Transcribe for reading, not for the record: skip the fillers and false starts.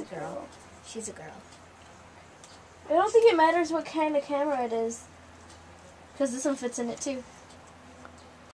girl. She's a girl. I don't think it matters what kind of camera it is. Because this one fits in it too.